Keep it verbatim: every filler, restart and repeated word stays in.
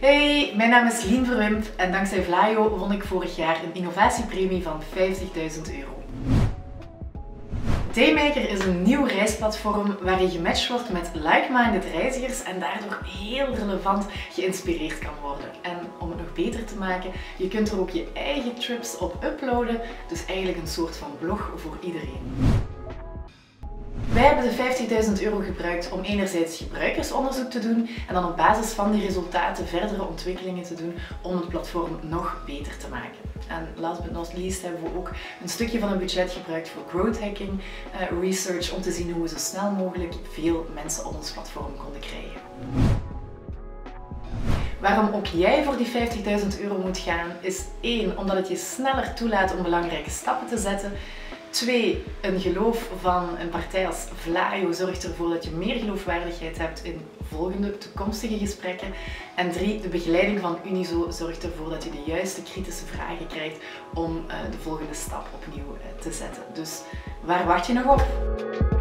Hey, mijn naam is Lien Verwimpt en dankzij Vlaio won ik vorig jaar een innovatiepremie van vijftigduizend euro. Daymaker is een nieuw reisplatform waar je gematcht wordt met like-minded reizigers en daardoor heel relevant geïnspireerd kan worden. En om het nog beter te maken, je kunt er ook je eigen trips op uploaden, dus eigenlijk een soort van blog voor iedereen. Wij hebben de vijftigduizend euro gebruikt om enerzijds gebruikersonderzoek te doen en dan op basis van die resultaten verdere ontwikkelingen te doen om het platform nog beter te maken. En last but not least hebben we ook een stukje van een budget gebruikt voor growth hacking uh, research om te zien hoe we zo snel mogelijk veel mensen op ons platform konden krijgen. Waarom ook jij voor die vijftigduizend euro moet gaan is één, omdat het je sneller toelaat om belangrijke stappen te zetten. Twee, een geloof van een partij als Vlaio zorgt ervoor dat je meer geloofwaardigheid hebt in volgende toekomstige gesprekken. En drie, de begeleiding van Unizo zorgt ervoor dat je de juiste kritische vragen krijgt om de volgende stap opnieuw te zetten. Dus waar wacht je nog op?